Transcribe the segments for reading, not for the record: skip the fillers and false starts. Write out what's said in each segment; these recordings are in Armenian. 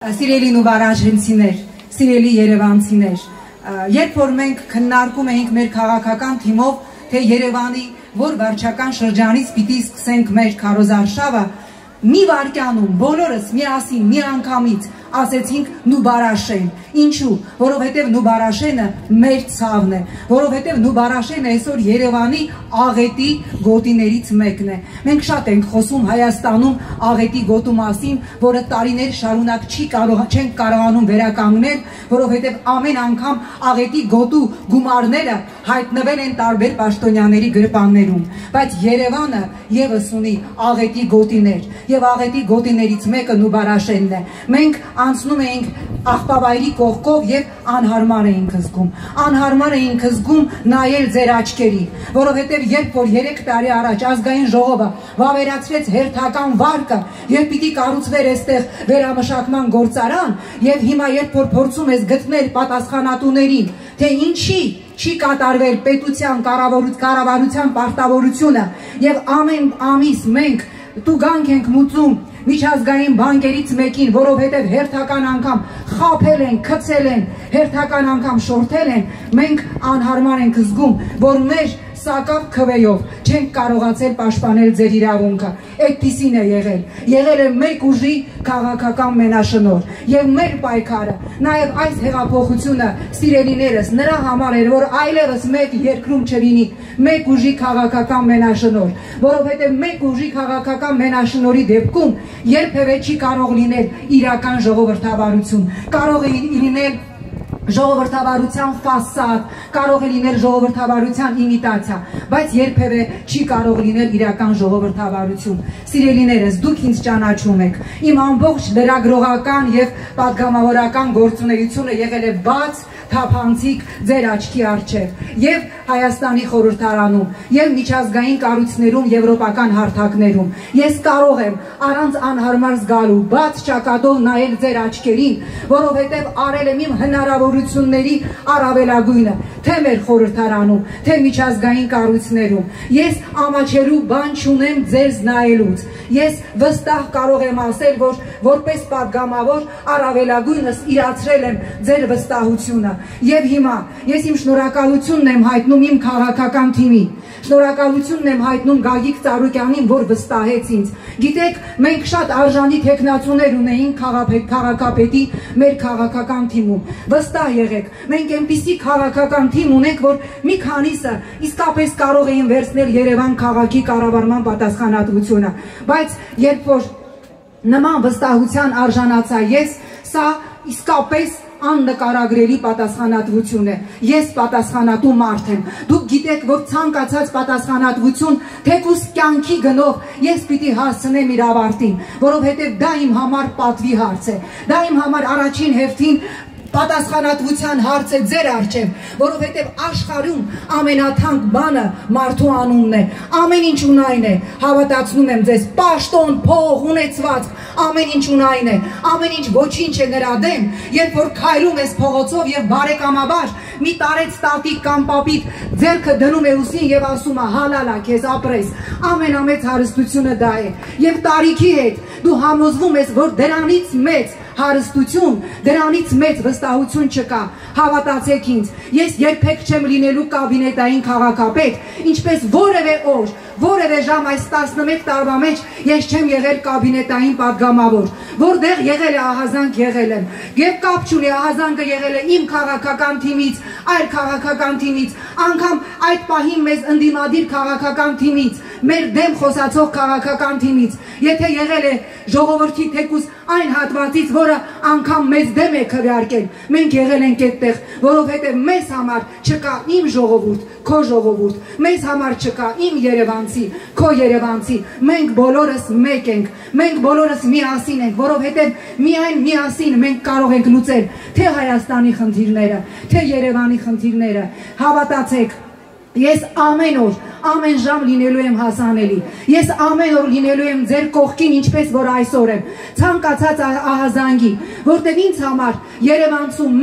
Սիրելի նուբարաժենցիներ, սիրելի երևանցիներ, երբ որ մենք քննարկում էինք մեր քաղաքական թիմով, թե Երևանի որ վարչական շրջանից պիտի սկսենք մեր քարոզարշավը, մի վայրկյանում բոլորս միասին մի անգամից ասեցինք Նուբարաշեն։ Ինչու? Որովհետև Նուբարաշենը մեր ցավն է, որովհետև Նուբարաշենը այսօր Երևանի աղետի գոտիներից մեկն է։ Մենք շատ ենք խոսում Հայաստանում աղետի գոտու մասին, որը տարիներ շարունակ չենք կարողանում վերականգնել, որովհետև ամեն անգամ աղետի գոտու գումարները հայտնվել են տարբեր պաշտոնյաների գրպաններում, բայց Երևանը եւս ունի աղետի գոտիներ, եւ աղետի գոտիներից մեկը Նուբարաշենն է։ Մենք անցնում էինք աղբավայրի կողքով եւ անհարմար էինք զգում։ Անհարմար էինք զգում նայել ձեր աչքերի, որովհետեւ երբ որ 3 տարի առաջ ազգային ժողովը վավերացրեց հերթական վարկը եւ պիտի կառուցվեր այստեղ վերամշակման գործարան, եւ հիմա երբ որ փորձում ես գտնել պատասխանատուներին, թե ինչի չի կատարվել պետության կառավարության պարտավորությունը եւ ամեն ամիս մենք տուգանք ենք մուծում միջազգային բանկերից մեկին, որովհետև հերթական անգամ խաբել են, գցել են, հերթական անգամ շորթել են, մենք անհարմար ենք զգում, որ մեր սակավ քվեով չենք կարողացել պաշտպանել ձեր իրավունքը։ Այդպիսին է եղել։ Եղել է մեկ ուժի քաղաքական մենաշնորհ եւ մեր պայքարը, նաեւ այս հեղափոխությունը, սիրելիներս, նրա համար էր, որ այլևս մեկ երկրում չլինի մեկ ուժի քաղաքական մենաշնորհ, որովհետեւ մեկ ուժի քաղաքական մենաշնորհի դեպքում երբևէ չի կարող լինել իրական ժողովրդավարություն, կարող է լինել ժողովրդավարության ֆասադ, կարող է լինել ժողովրդավարության իմիտացիա, բայց երբևէ չի կարող լինել իրական ժողովրդավարություն։ Սիրելիներս, դուք ինձ ճանաչում եք, իմ ամբողջ լրագրողական եւ պատգամավորական գործունեությունը եղել է բաց թափանցիկ ձեր աչքի առջև եւ Հայաստանի խորհրդարանում եւ միջազգային կառույցներում եվրոպական հարթակներում։ Ես կարող եմ առանց անհարմար զգալու բաց ճակատով նայել ձեր աչքերին, որովհետեւ արել եմ իմ հնարավորությունների առավելագույնը, թե մեր խորհրդարանում, թե միջազգային կառույցներում։ Ես ամաչելու բան չունեմ ձեզ նայելուց։ Ես վստահ կարող եմ ասել, որ որպես պատգամավոր առավելագույնս իրացրել եմ ձեր վստահությունը։ Եվ հիմա ես իմ շնորհակալությունն եմ հայտնում իմ քաղաքական թիմին, շնորհակալությունն եմ հայտնում Գագիկ Ծառուկյանին, որ վստահեց ինձ։ Գիտեք, մենք շատ արժանի տեխնացուներ ունեինք քաղաքապետի մեր քաղաքական թիմում։ Վստահ եղեք, մենք այնպիսի քաղաքական թիմ ունենք, որ մի քանիսը իսկապես կարող էին վերցնել Երևան քաղաքի կառավարման պատասխանատվությունը, բայց երբ որ նման վստահության արժանացա ես, սա իսկապես աննկարագրելի պատասխանատվություն է։ Ես պատասխանատու մարդ եմ։ Դուք գիտեք, որ ցանկացած պատասխանատվություն թեկուզ կյանքի գնով ես պիտի հասցնեմ իր ավարտին, որովհետև դա իմ համար պատվի հարց է։ Դա իմ համար առաջին հերթին պատասխանատվության հարց է ձեր առջև, որովհետև աշխարհում ամենաթանկ բանը մարդու անունն է։ Ամեն ինչ ունայն է, հավատացնում եմ ձեզ, պաշտոն, փող, ունեցվածք, ամեն ինչ ունայն է, ամեն ինչ ոչինչ է նրա դեմ, երբ որ քայլում ես փողոցով եւ բարեկամաբար մի տարեց տատիկ կամ պապիկ ձեռքը դնում է ուսին եւ ասում է հալալա քեզ ապրես։ Ամենամեծ հարստությունը դա է։ Եվ տարիքի հետ դու համոզվում ես, որ դրանից մեծ հարստություն, դրանից մեծ վստահություն չկա։ Հավատացեք ինձ, ես երբեք չեմ լինելու կաբինետային քաղաքապետ, ինչպես որևէ օր, որևէ ժամ այս 11 տարվա մեջ ես չեմ եղել կաբինետային պատգամավոր, որտեղ եղել է ահազանգ եղել եմ։ Եվ կապ չունի ահազանգը եղել է իմ քաղաքական թիմից, այլ քաղաքական թիմից, անգամ այդ պահին մեզ ընդդիմադիր քաղաքական թիմից, մեր դեմ խոսացող քաղաքական թիմից, եթե եղել է ժողովրդի թեկուզ այն հատվածից, որը անգամ մեզ դեմ է քվեարկել, մենք եղել ենք այդտեղ, որովհետև մեզ համար չկա իմ ժողովուրդ, քո ժողովուրդ, մեզ համար չկա իմ երևանցի, քո երևանցի, մենք բոլորս մեկ ենք, մենք բոլորս միասին ենք, որովհետև միայն միասին մենք կարող ենք լուծել թե Հայաստանի խնդիրները, թե Երևանի խնդիրները։ Հավատացեք, ես ամեն օր, ամեն ժամ լինելու եմ հասանելի։ Ես ամեն օր լինելու եմ ձեր կողքին, ինչպես որ այսօր եմ, ցանկացած ահազանգի, որտեղ ինձ համար Երևանցու մեծ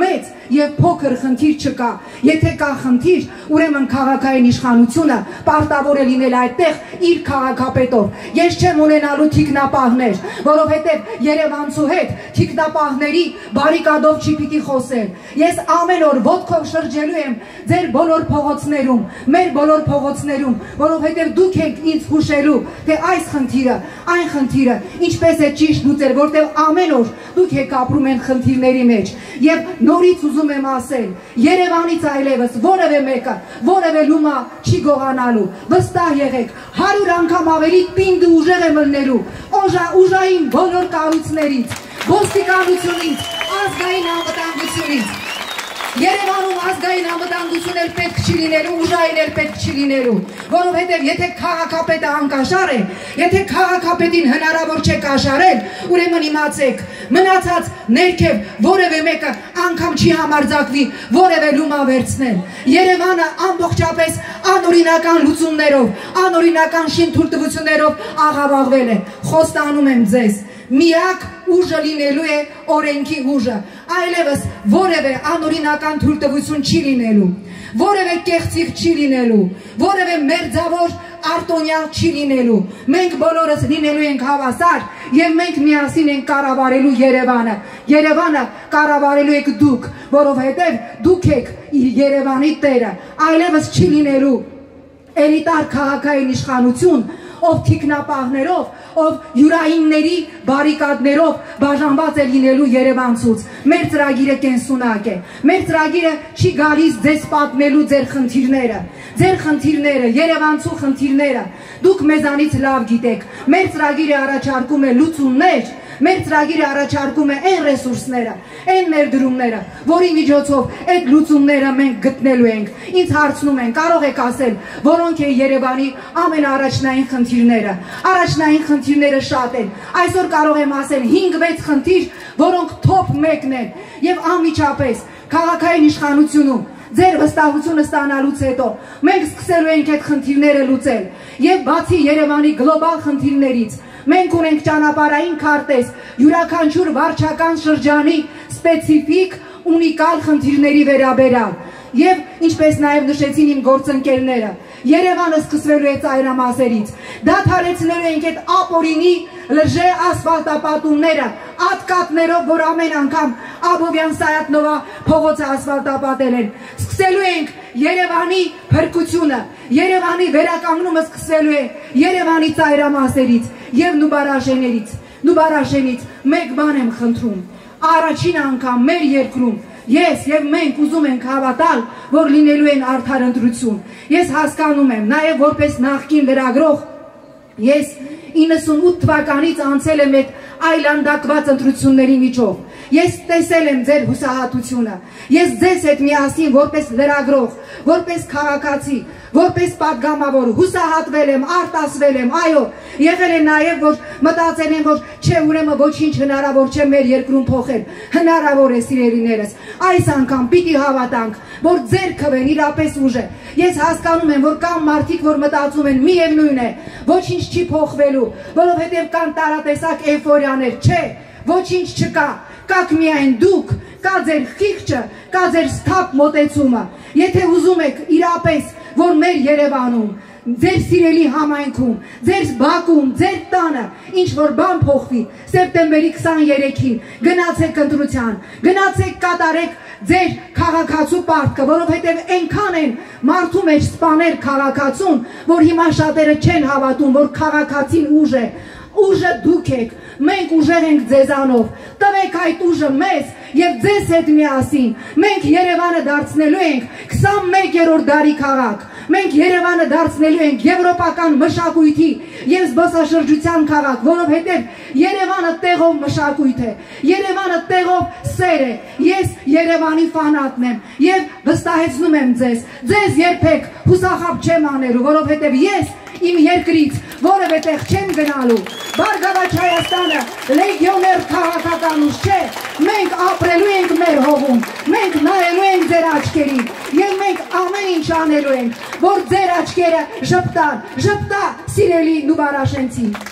եւ փոքր խնդիր չկա։ Եթե կա խնդիր, ուրեմն քաղաքային իշխանությունը պարտավոր է լինել այդտեղ իր քաղաքապետով։ Ես չեմ ունենալու թիկնապահներ, որովհետեւ Երևանցու հետ թիկնապահների բարիկադով չի պիտի խոսել։ Ես ամեն օր ոտքով շրջելու եմ ձեր բոլոր փողոցներում, մեր բոլոր փողոցներում, որովհետեւ դուք եք ինձ հուշելու, թե այս խնդիրը, այն խնդիրը ինչպես է ճիշտ լուծել, որտեղ ամեն օր դուք եք ապրում են խնդիրների մեջ։ Եվ նորից ուզում եմ ասել, Երևանից այլևս որևէ մեկը, որևէ լումա չի գողանալու։ Վստահ եղեք, 100 անգամ ավելի պինդ ու ուժեղ է մնելու ուժային բոլոր կառույցներից, ոստիկանությունից, ազգային անվտանգությունից։ Երևանում ազգային անվտանգություն էլ պետք չի լինելու, ուժային էլ պետք չի լինելու, որովհետև եթե քաղաքապետը անկաշար է, եթե քաղաքապետին հնարավոր չէ կաշարել, ուրեմն իմացեք, մնացած ներքև որևէ մեկը անգամ չի համարձակվի որևէ լումա վերցնել։ Երևանը ամբողջապես անօրինական լուծումներով, անօրինական շինթույլտվություններով աղավաղվել է։ Խոստանում եմ ձեզ, միակ ուժը լինելու է օրենքի ուժը, այլևս որևէ անօրինական թույլտվություն չի լինելու, որևէ կեղծիք չի լինելու, որևէ մերձավոր արտոնյալ չի լինելու։ Մենք բոլորս լինելու ենք հավասար եւ մենք միասին ենք կառավարելու Երևանը։ Երևանը կառավարելու եք դուք, որովհետեւ դուք եք Երևանի տերը, այլևս չի լինելու էլիտար քաղաքային իշխանություն, ով թիկնապահներով, ով յուրայինների բարիկադներով բաժանված է լինելու Երևանցուց։ Մեր ծրագիրը կենսունակ է։ Մեր ծրագիրը չի գալիս ձեզ պատմելու ձեր խնդիրները, Երևանցու խնդիրները։ Դուք մեզանից լավ գիտեք։ Մեր ծրագիրը առաջարկում է լուծումներ, մեր ծրագիրը առաջարկում է այն ռեսուրսները, այն ներդրումները, որի միջոցով այդ լուծումները մենք գտնելու ենք։ Ինձ հարցնում են, կարող եք ասել, որոնք են Երևանի ամենաառաջնային խնդիրները։ Առաջնային խնդիրները շատ են։ Այսօր կարող եմ ասել 5-6 խնդիր, որոնք top 1-ն են։ Եվ անմիջապես քաղաքային իշխանությունում ձեր վստահությունը ստանալուց հետո մենք սկսելու ենք այդ խնդիրները լուծել։ Եվ բացի Երևանի գլոբալ խնդիրներից, մենք ունենք ճանապարհային քարտեզ, յուրաքանչյուր վարչական շրջանի սպეციფიկ ունիկալ խնդիրների վերաբերյալ։ Եվ ինչպես նաև նշեցին իմ գործընկերները, Երևանը սկսվելու է ծայրամասերից։ Դադարեցնելու ենք այդ ապօրինի լժե ասֆալտապատումները, ատկատներով, որ ամեն անգամ Աբովյան Սայաթնովա փողոցը ասֆալտապատել են։ Սկսելու ենք Երևանի փրկությունը, Երևանի վերականգնումը սկսելու է Երևանի ծայրամասերից եւ Նուբարաշենից մեկ բան եմ խնդրում, առաջին անգամ մեր երկրում ես եւ մենք ուզում ենք հավատալ, որ լինելու են արդար ընտրություն։ Ես հասկանում եմ, նաեւ որպես նախկին լրագրող, ես 98 թվականից անցել եմ այդ այլանդակված ընտրությունների միջով։ Ես տեսել եմ ձեր հուսահատությունը։ Ես ձեզ հետ միասին որպես լրագրող, որպես քաղաքացի, որպես պատգամավոր հուսահատվել եմ, արտասվել եմ, այո, եղել է նաև, որ մտածել եմ, որ չէ, ուրեմն ոչինչ հնարավոր չէ մեր երկրում փոխել։ Հնարավոր է, սիրելիներս։ Այս անգամ պիտի հավատանք, որ ձեր քվեն իրապես ուժ է։ Ես հասկանում եմ, որ կան մարդիկ, որ մտածում են, միևնույն է, ոչինչ չի փոխվելու, որովհետև կան տարատեսակ էйֆորիաներ, չէ, ոչինչ չկա, կաք միայն դուք, կա ձեր խիղճը, կա ձեր սթափ մոտեցումը։ Եթե ուզում եք իրապես, որ մեր Երևանում, ձեր սիրելի համայնքում, ձեր Բաքվում, ձեր տանը ինչ որ բան փոխվի, սեպտեմբերի 23-ին գնացեք ընտրության, գնացեք կատարեք ձեր քաղաքացու պարտքը, որովհետև այնքան են մարդու մեջ սպաներ քաղաքացուն, որ հիմա շատերը չեն հավատում, որ քաղաքացին ուժ է, ուժը դուք եք, մենք ուժեղ ենք ձեզանով, տվեք այդ ուժը մեզ եւ ձեզ հետ միասին, մենք Երևանը դարձնելու ենք 21-րդ դարի քաղաք, մենք Երևանը դարձնելու ենք եվրոպական մշակույթի եւ զբոսաշրջության քաղաք, որովհետեւ Երևանը տեղով մշակույթ է, Երևանը տեղով սեր է, ես Երևանի ֆանատն եմ եւ վստահեցնում եմ ձեզ երբեք հուսախաբ չեմ անելու, որովհետեւ ես իմ երկրից որևէ տեղ չեմ գնալու, Բարգավաճ Հայաստանը լեգիոներ քաղաքական ուժ չէ, մենք ապրելու ենք մեր հողում, մենք նայելու ենք ձեր աչքերին եւ մենք ամեն ինչ անելու ենք, որ ձեր աչքերը ժպտան, ժպտա սիրելի նուբարաշենցի։